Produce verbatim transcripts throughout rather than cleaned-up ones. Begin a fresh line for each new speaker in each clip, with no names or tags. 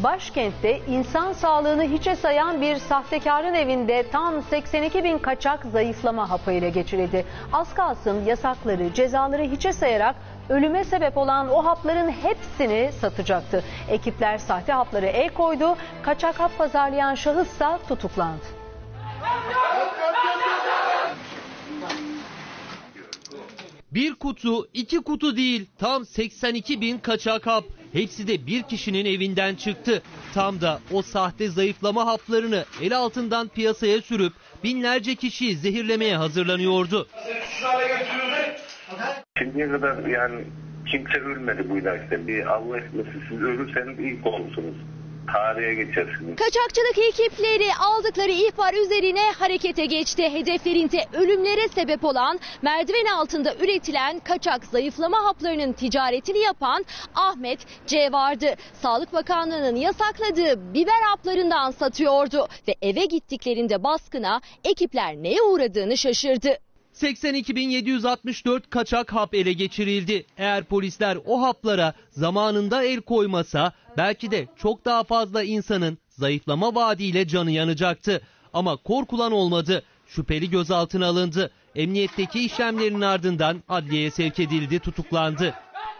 Başkentte insan sağlığını hiçe sayan bir sahtekarın evinde tam seksen iki bin kaçak zayıflama hapı ele geçirildi. Az kalsın yasakları, cezaları hiçe sayarak ölüme sebep olan o hapların hepsini satacaktı. Ekipler sahte hapları el koydu, kaçak hap pazarlayan şahıssa tutuklandı.
Bir kutu, iki kutu değil, tam seksen iki bin kaçak hap. Hepsi de bir kişinin evinden çıktı. Tam da o sahte zayıflama haplarını el altından piyasaya sürüp binlerce kişiyi zehirlemeye hazırlanıyordu.
Şimdiye kadar yani kimse ölmedi bu ilaçta. Bir Allah etmesin, siz ölürseniz ilk olursunuz. Tarihe geçersiniz.
Kaçakçılık ekipleri aldıkları ihbar üzerine harekete geçti. Hedeflerinde ölümlere sebep olan, merdiven altında üretilen kaçak zayıflama haplarının ticaretini yapan Ahmet C vardı. Sağlık Bakanlığı'nın yasakladığı biber haplarından satıyordu ve eve gittiklerinde baskına ekipler neye uğradığını şaşırdı.
seksen iki bin yedi yüz altmış dört kaçak hap ele geçirildi. Eğer polisler o haplara zamanında el koymasa belki de çok daha fazla insanın zayıflama vaadiyle canı yanacaktı. Ama korkulan olmadı. Şüpheli gözaltına alındı. Emniyetteki işlemlerin ardından adliyeye sevk edildi, tutuklandı.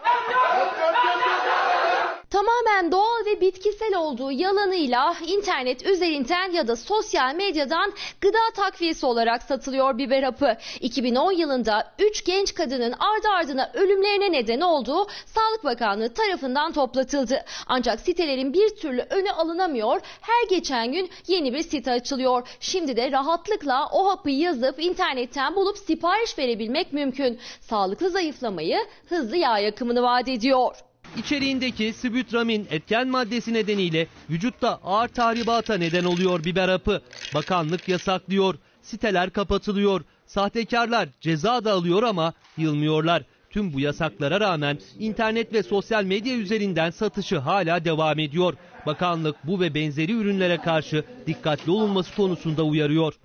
Tamamen doğal ve bitkisel olduğu yalanıyla internet üzerinden ya da sosyal medyadan gıda takviyesi olarak satılıyor biber hapı. iki bin on yılında üç genç kadının ardı ardına ölümlerine neden olduğu Sağlık Bakanlığı tarafından toplatıldı. Ancak sitelerin bir türlü önü alınamıyor, her geçen gün yeni bir site açılıyor. Şimdi de rahatlıkla o hapı yazıp internetten bulup sipariş verebilmek mümkün. Sağlıklı zayıflamayı, hızlı yağ yakımını vaat ediyor.
İçeriğindeki sibütramin etken maddesi nedeniyle vücutta ağır tahribata neden oluyor biber hapı. Bakanlık yasaklıyor, siteler kapatılıyor, sahtekarlar ceza da alıyor ama yılmıyorlar. Tüm bu yasaklara rağmen internet ve sosyal medya üzerinden satışı hala devam ediyor. Bakanlık bu ve benzeri ürünlere karşı dikkatli olunması konusunda uyarıyor.